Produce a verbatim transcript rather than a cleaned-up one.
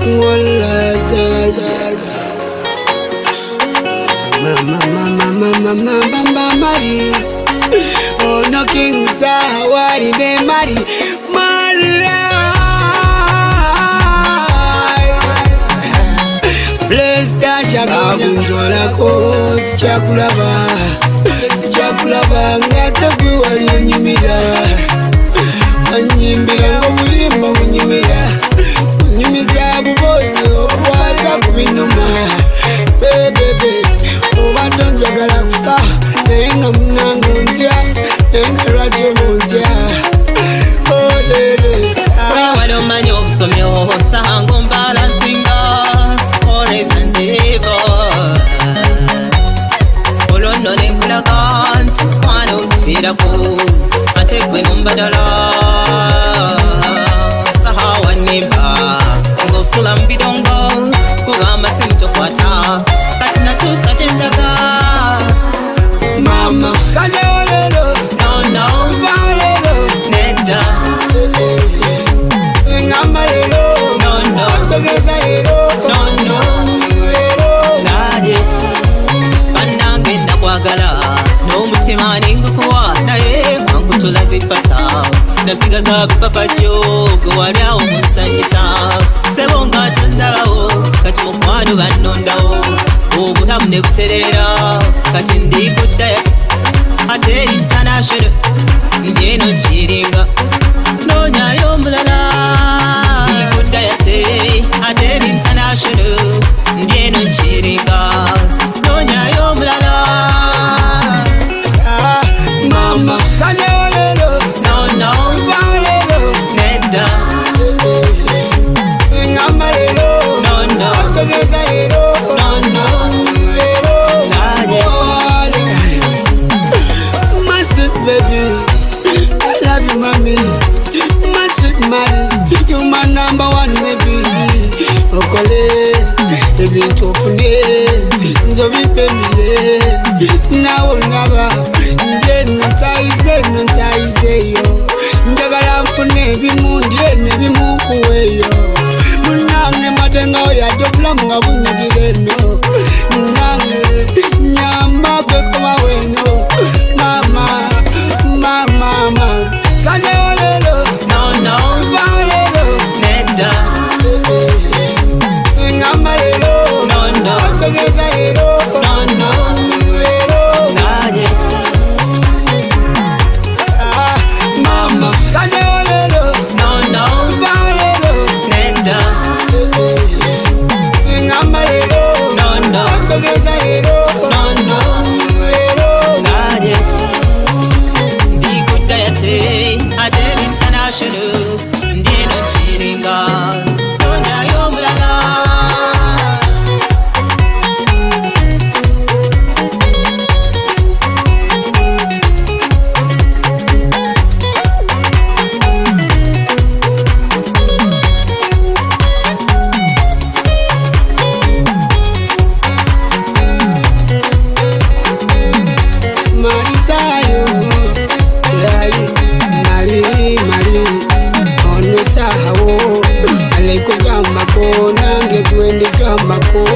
Walla jaja Mama mama mama mama mama Mari Oh no King Sawari de Mari Maria Bless that Chakunjola ko Chakulaba Chakulaba ngataku wali nyimira Anyimbira ngobuyimba nyimira Nyimiza bubozi okwaza kubinuma Bebe obadde njagala kufa naye nga munange ntya naye lwaki muntya olere wali omanyi obusomyo osango mbala nsinga always and ever olwono ne nkulaga nti mwana onfiirako ate gwe nombadala sahawa nimba ng'osula mu bidongo kugamba simu tokwata kati natuuka gye ndaga mama kale lero no no tubalero nedda ngamba lero no no tegeza lero no no lero naye bannange nakwagala n'omutima ningukuwa naye kankutula zipata nasigaza bipapajjo gwe wali awo munsanyisa sebo nga tondalawo kati mukwano bannondawo obulamu ne butereera kati ndi ku diet ate international ndi eno nkiringa noonyayo omulala ndi ku diet ate international ndi eno nkiringa noonyayo omulala mama kale lero no no tubalero nedda ngamba lero no no tegeza lero no no lero naye my sweet baby I love you mommy my sweet Mari you my number one baby okole ebintu ofune nzobipemire nawo naba nde ntayize ntayize yo njagala mfune ebimu ndye nebimu kuweyo munange madenga oyadde obulamu nga bunyigire no munange nyamba gwe kuba weno mama mama mama kale olero no no tubalero nedda ngamba lero no no tegeza lero no no lero naye ah mama kale olero no no tubalero nedda ngamba lero no no tegeza lero no no lero naye ndi ku diet ate international ndi eno nkiringa noonyayo omulala Marisayo, yayi, Mari, Mari, ono sahawo, aleko gambako, nange gwendi gambako,